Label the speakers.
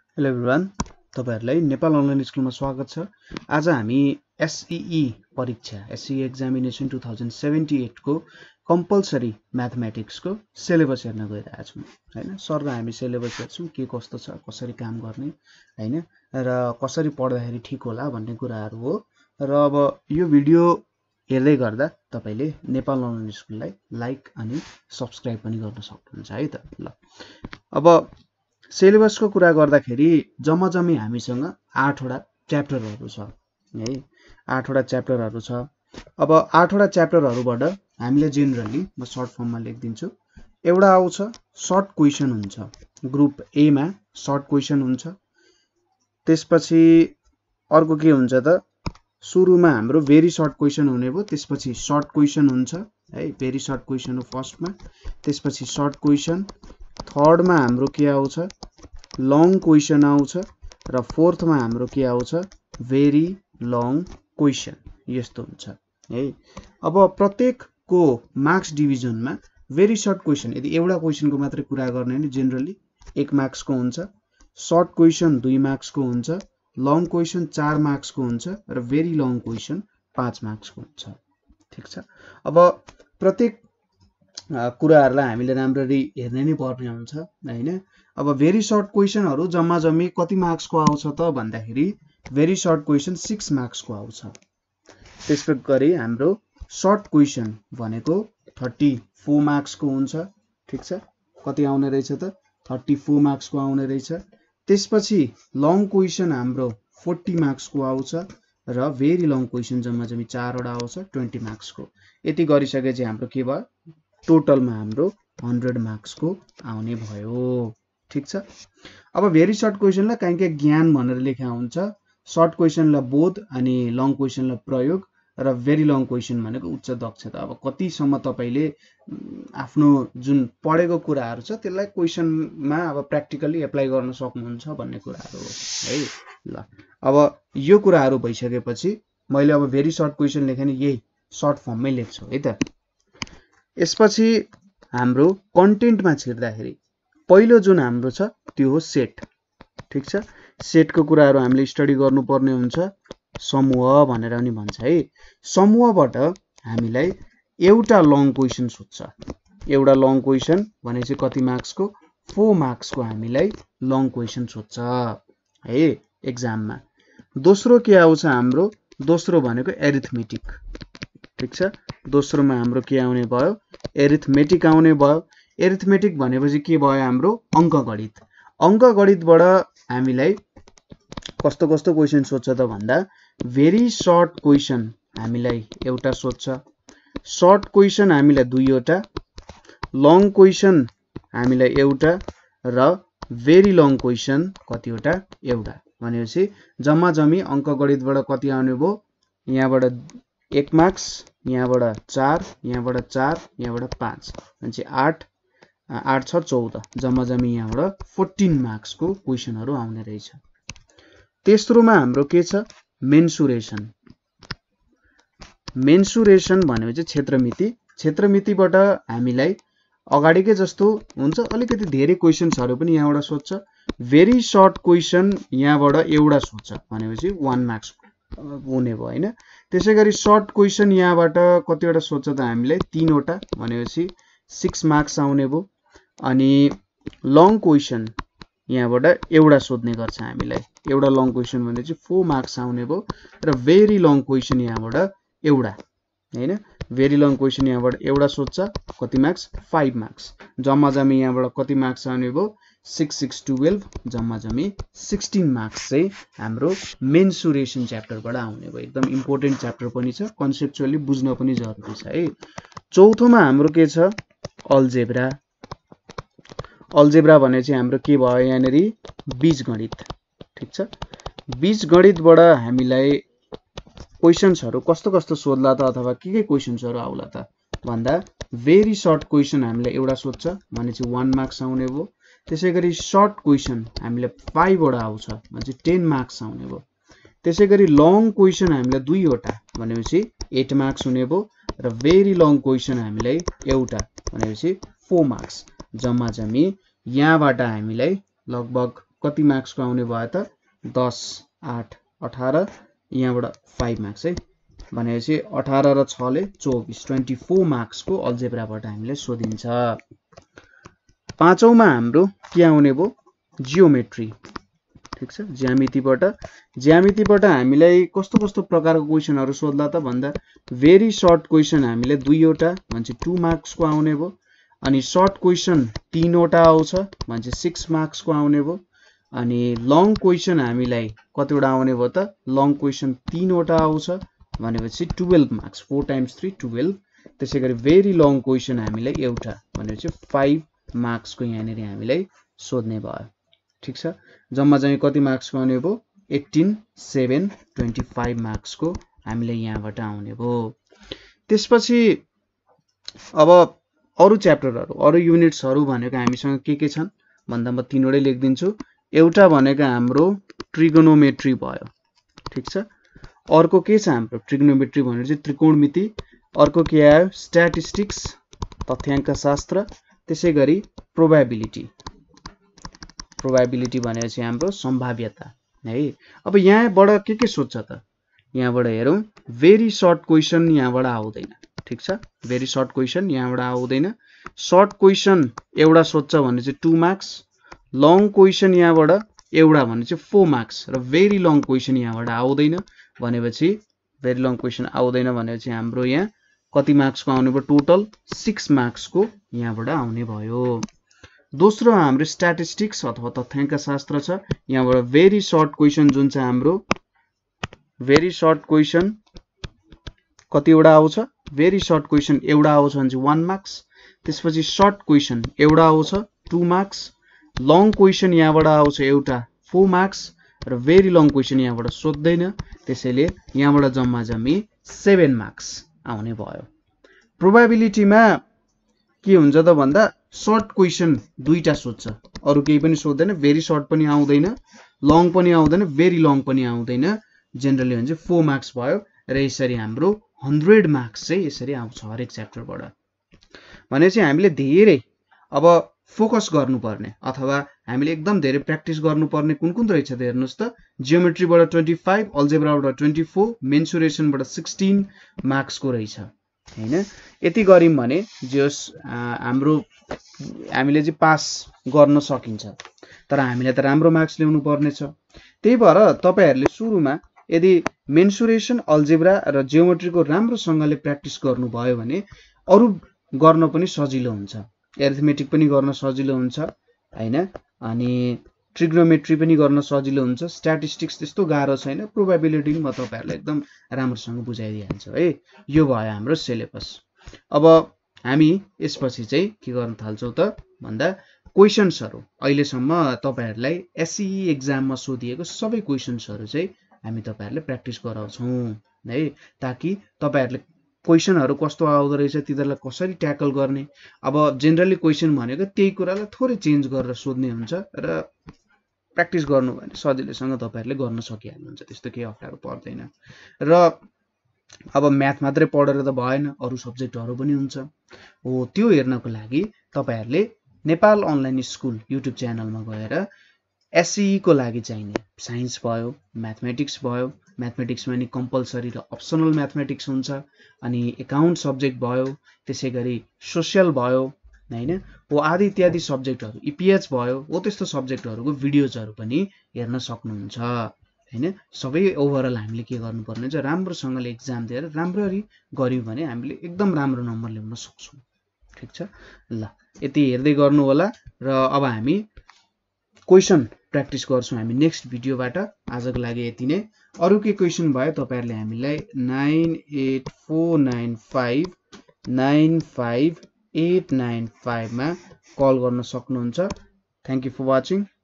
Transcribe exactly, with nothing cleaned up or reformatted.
Speaker 1: Hello everyone, तपाईहरुलाई Nepal online स्कुलमा स्वागत छ। आज हामी एसईई परीक्षा SEE examination two thousand seventy eight को कम्पलसरी म्याथमेटिक्स को सिलेबस हेर्न गइरहेका छौं हैन। सर र हामी सिलेबस हेर्छौं के कस्तो छ, कसरी काम गर्ने हैन र कसरी पढ्दाखेरि ठीक होला भन्ने कुराहरु हो। र अब यो भिडियो हेर्दै गर्दा तपाईले नेपाल अनलाइन स्कुललाई लाइक अनि सब्स्क्राइब पनि गर्न सक्नुहुन्छ है त। ल अब सिलेबस को कुरा गर्दाखेरि जम्माजम्मी हामीसँग आठ वटा च्याप्टरहरु छ है। आठ वटा च्याप्टरहरु छ। अब आठ वटा च्याप्टरहरुबाट हामीले जेनरली म सर्ट फर्ममा लेख्दिन्छु। एउटा आउँछ सर्ट क्वेशन हुन्छ, ग्रुप ए मा सर्ट क्वेशन हुन्छ। त्यसपछि अर्को के हुन्छ त, सुरुमा हाम्रो भेरी सर्ट क्वेशन हुने भो, त्यसपछि सर्ट क्वेशन हुन्छ है। भेरी सर्ट क्वेशन हो फर्स्ट मा, त्यसपछि सर्ट क्वेशन, थर्ड मा हाम्रो के आउँछ लङ क्वेशन आउँछ र फोर्थ मा हाम्रो के आउँछ भेरी लङ क्वेशन। यस्तो हुन्छ है। अब प्रत्येक को मार्क्स डिभिजन में भेरी सर्ट क्वेशन यदि एउटा क्वेशन को मात्रै कुरा गर्ने हो भने जेनरली एक मार्क्स को हुन्छ, सर्ट क्वेशन दुई मार्क्स को हुन्छ, लङ क्वेशन चार मार्क्स को हुन्छ र भेरी लङ क्वेशन पाँच मार्क्स को हुन्छ। ठीक छ। अब प्रत्येक कुराहरुलाई हामीले राम्ररी हेर्नै नै पर्ने हुन्छ हैन। अब भेरी सर्ट क्वेशनहरु जम्मा जम्मी कति मार्क्स को आउँछ त भन्दाखेरि भेरी सर्ट क्वेशन छह मार्क्स को आउँछ। त्यसै गरी हाम्रो सर्ट क्वेशन भनेको चौंतीस मार्क्स को हुन्छ। ठीक छ। कति आउने रहेछ त चौंतीस मार्क्स को आउने रहेछ। त्यसपछि लङ क्वेशन हाम्रो चालीस मार्क्स को आउँछ र भेरी लङ क्वेशन जम्मा जम्मी चार वटा आउँछ बीस मार्क्स को। यति गरिसकेपछि हाम्रो के भयो टोटलमा हाम्रो सय मार्क्स को आउने भयो। ठीक छ। अब भेरी सर्ट क्वेशनलाई काहीँ काहीँ ज्ञान भनेर लेखा हुन्छ, सर्ट क्वेशनलाई बोध अनि लङ क्वेशनलाई प्रयोग र भेरी लङ क्वेशन भनेको उच्च दक्षता। अब कतिसम्म तपाईले आफ्नो जुन पढेको कुराहरु छ त्यसलाई क्वेशनमा अब प्र्याक्टिकली एप्लाई गर्न सक्नुहुन्छ भन्ने कुराहरु हो है। ल अब यो कुराहरु भइसकेपछि मैले अब भेरी सर्ट क्वेशन लेखे नि यही सर्ट फर्ममै लेख्छु है त। यसपछि हाम्रो कन्टेन्टमा छिर्दाखेरि पहिलो जुन हाम्रो छ त्यो हो सेट। ठीक छ। सेट को कुराहरु हामीले स्टडी गर्नुपर्ने हुन्छ। समूह भनेर पनि भन्छ है। समूहबाट हामीलाई एउटा लङ क्वेशन सोध्छ। एउटा लङ क्वेशन भनेपछि कति मार्क्स को चार मार्क्स को हामीलाई लङ क्वेशन सोध्छ है एक्जाममा। दोस्रो के आउँछ हाम्रो, दोस्रो भनेको एरिथमेटिक। ठीक छ। दोस्रोमा हाम्रो के आउने भयो एरिथमेटिक आउने भयो। एरिथमेटिक भनेपछि के भयो हाम्रो अंकगणित। अंकगणितबाट हामीलाई कस्तो कस्तो क्वेशन सोध्छ त भन्दा भेरी सर्ट क्वेशन हामीलाई एउटा सोध्छ, सर्ट क्वेशन हामीलाई दुईवटा, लङ क्वेशन हामीलाई एउटा र भेरी लङ क्वेशन कतिवटा एउटा। भनेपछि जम्मा जम्मी अंकगणितबाट कति आउने भो यहाँबाट एक मार्क्स, यहाँबाट चार, यहाँबाट चार, यहाँबाट पाँच, भनेपछि आठ आठ छ चौध, जम्मा जम्मी यहाँबाट चौध मार्क्स को क्वेशनहरु आउने रहेछ। तेस्रोमा हाम्रो के छ मेन्सुरेसन। मेन्सुरेसन भनेपछि क्षेत्रमिति। क्षेत्रमितिबाट हामीलाई अगाडिकै जस्तो हुन्छ, अलिकति धेरै क्वेशन्सहरु पनि यहाँबाट सोध्छ। भेरी सर्ट क्वेशन यहाँबाट एउटा सोध्छ भनेपछि एक मार्क्स हुने भयो हैन। त्यसैगरी सर्ट क्वेशन यहाँबाट कतिवटा सोध्छ त हामीलाई तीन वटा भनेपछि छह मार्क्स आउने भो। अनि लङ क्वेशन यहाँबाट एउटा सोध्ने गर्छ हामीलाई, एउटा लङ क्वेशन भनेपछि चार मार्क्स आउने भो र भेरी लङ क्वेशन यहाँबाट एउटा हैन। भेरी लङ क्वेशन यहाँबाट एउटा सोध्छ कति मार्क्स पाँच मार्क्स। जम्मा जम्मी यहाँबाट कति मार्क्स आउने भो छह छह बाह्र, जम्मा जम्मी सोह्र मार्क्स चाहिँ हाम्रो मेन्सुरेसन च्याप्टरबाट आउने भयो। एकदम इम्पोर्टेन्ट च्याप्टर पनि छ, कन्सेप्चुअली बुझ्न पनि जरुरी छ है। चौथोमा हाम्रो के छ अलजेब्रा। अलजेब्रा भनेपछि हाम्रो के भयो यहाँनेरि बीजगणित। ठीक छ। बीजगणितबाट हामीलाई क्वेशन्सहरु कस्तो कस्तो सोध्ला त अथवा के के क्वेशन्सहरु आउला त भन्दा भेरी सर्ट क्वेशन हामीलाई एउटा सोध्छ भनेपछि एक मार्क्स आउने भो। त्यसैगरी सर्ट क्वेशन हामीलाई पाँच वटा आउँछ भनेपछि दस मार्क्स आउने भो। त्यसैगरी लङ क्वेशन हामीलाई दुईवटा भनेपछि आठ मार्क्स हुने भो र भेरी लङ क्वेशन हामीलाई एउटा भनेपछि चार मार्क्स। जम्मा जम्मी यहाँबाट हामीलाई लगभग कति मार्क्सको आउने भयो त दस आठ अठार यहाँबाट पाँच मार्क्स है भनेपछि अठार र छ ले चौबीस चौबिस मार्क्सको अल्जेब्राबाट हामीले सोधिन्छ। पाँचौंमा हाम्रो के आउने भयो जियोमेट्री ठीक छ ज्यामितिबाट ज्यामितिबाट हामीलाई कस्तो कस्तो प्रकारको क्वेशनहरु सोध्ला त भन्दा भेरी सर्ट क्वेशन हामीले दुईवटा भन्छ टू मार्क्सको आउने भयो अनि सर्ट क्वेशन तीनवटा आउँछ भन्छ सिक्स मार्क्सको आउने भयो अनि लङ क्वेशन हामीलाई कतिवटा आउने भयो त लङ क्वेशन तीनवटा आउँछ भनेपछि बाह्र मार्क्स फोर टाइम्स थ्री बाह्र त्यसैगरी भेरी लङ क्वेशन हामीलाई एउटा भनेपछि पाँच मार्क्सको यहाँनेर हामीलाई सोध्ने भयो ठीक छ जम्मा चाहिँ कति मार्क्सको आउने भयो अठार सात पच्चीस मार्क्सको हामीले यहाँबाट आउने भयो। त्यसपछि अब अरु च्याप्टरहरु अरु युनिट्सहरु भनेको हामीसँग के के छन् भन्दा म तीनवटै लेखिदिन्छु। एउटा भनेको हाम्रो ट्रिगोनोमेट्री भयो ठीक छ अर्को के छ हाम्रो ट्रिगोनोमेट्री भनेको चाहिँ त्रिकोणमिति अर्को के आयो स्ट्याटिस्टिक्स तथ्याङ्क शास्त्र त्यसैगरी प्रोबेबिलिटी प्रोबेबिलिटी भनेपछि हाम्रो सम्भाव्यता है। अब यहाँबाट के के सोध्छ त यहाँबाट हेरौं भेरी सर्ट क्वेशन यहाँबाट आउँदैन ठीक छ भेरी सर्ट क्वेशन यहाँबाट आउँदैन सर्ट क्वेशन एउटा सोध्छ भने चाहिँ टू मार्क्स लङ क्वेशन यहाँबाट एउटा भने चाहिँ फोर मार्क्स र भेरी लङ क्वेशन यहाँबाट आउँदैन भनेपछि भेरी लङ क्वेशन आउँदैन भनेपछि हाम्रो यहाँ कति मार्क्सको आउने भयो टोटल सिक्स मार्क्सको यहाँबाट आउने भयो। दोस्रो हाम्रो स्ट्याटिस्टिक्स अथवा तथ्याङ्क शास्त्र छ यहाँबाट भेरी सर्ट क्वेशन जुन छ हाम्रो भेरी सर्ट क्वेशन कतिवटा आउँछ भेरी सर्ट क्वेशन एउटा आउँछ भने चाहिँ वन मार्क्स त्यसपछि सर्ट क्वेशन एउटा आउँछ टू मार्क्स लङ क्वेशन यहाँबाट आउँछ एउटा फोर मार्क्स र भेरी लङ क्वेशन यहाँबाट सोध्दैन त्यसैले यहाँबाट जम्मा जम्मी सेभेन मार्क्स आउने भयो। प्रोबेबिलिटीमा के हुन्छ त भन्दा सर्ट क्वेशन दुईटा सोध्छ अरु केही पनि सोध्दैन भेरी सर्ट पनि आउँदैन लङ पनि आउँदैन भेरी लङ पनि आउँदैन जनरली भन्छ फोर मार्क्स भयो र यसरी हाम्रो हन्ड्रेड मार्क्स चाहिँ यसरी आउँछ हरेक च्याप्टरबाट भनेपछि हामीले धेरै अब फोकस गर्नुपर्ने अथवा हामीले एकदम धेरै प्र्याक्टिस गर्नुपर्ने कुन कुन रहेछ त हेर्नुस् त जियोमेट्रीबाट पच्चीस अल्जेब्राबाट चौबिस मेन्सुरेसनबाट सोह्र मार्क्सको रहेछ हैन यति गरिम भने जस हाम्रो हामीले चाहिँ पास गर्न सकिन्छ तर हामीले त राम्रो मार्क्स ल्याउनु पर्ने छ। त्यही भएर तपाईहरुले सुरुमा यदि मेन्सुरेसन अल्जेब्रा र जियोमेट्रीको राम्रोसँगले प्र्याक्टिस गर्नुभयो भने अरु गर्न पनि सजिलो हुन्छ एरिथमेटिक पनि गर्न सजिलो हुन्छ हैन अनि ट्रिग्नोमेट्री पनि गर्न सजिलो हुन्छ स्ट्याटिस्टिक्स त्यस्तो गाह्रो छैन प्रोबेबिलिटी म तपाईहरुलाई एकदम राम्रोसँग बुझाइदिन्छु है। यो भयो हाम्रो सिलेबस। अब हामी यसपछि चाहिँ के गर्न थाल्छौं त भन्दा क्वेशन्सहरु अहिलेसम्म तपाईहरुलाई एसईई एक्जाममा सोधिएको सबै क्वेशन्सहरु चाहिँ हामी तपाईहरुले प्र्याक्टिस गराउँछौं है ताकि तपाईहरुले क्वेशनहरु कस्तो आउँदो रहेछ तिनीहरुलाई कसरी ट्याकल गर्ने अब जनरली क्वेशन भनेको त्यही कुरालाई थोरै चेन्ज गरेर सोध्ने हुन्छ र प्र्याक्टिस गर्नु भने सजिलैसँग तपाईहरुले गर्न सकिहाल्नुहुन्छ त्यस्तो केही अप्ठ्यारो पर्दैन। र अब म्याथ मात्रै पढेर त भएन अरु सब्जेक्टहरु पनि हुन्छ हो त्यो हेर्नको लागि तपाईहरुले नेपाल अनलाइन स्कुल युट्युब च्यानलमा गएर एसईई को लागि चाहिने साइन्स भयो म्याथमेटिक्स भयो म्याथमेटिक्समा नि कम्पलसरी र अप्सनल म्याथमेटिक्स हुन्छ अनि एकाउन्ट सब्जेक्ट भयो त्यसैगरी सोशल भयो हैन हो आदि इत्यादि सब्जेक्टहरु ईपीएच भयो हो त्यस्तो सब्जेक्टहरुको भिडियोजहरु पनि हेर्न सक्नुहुन्छ हैन। सबै ओभरअल हामीले के गर्नुपर्ने छ राम्रोसँगले एक्जाम दिएर राम्ररी गर्यौं भने हामीले एकदम राम्रो नम्बर ल्याउन सक्छौं ठीक छ ल यति हेर्दै गर्नु होला र अब हामी क्वेशन प्र्याक्टिस गर्छौं हामी नेक्स्ट भिडियोबाट। आजको लागि यति नै अरु के क्वेशन भयो तपाईहरुले हामीलाई nine eight four nine five nine five eight nine five मा कल गर्न सक्नुहुन्छ। Thank you for watching.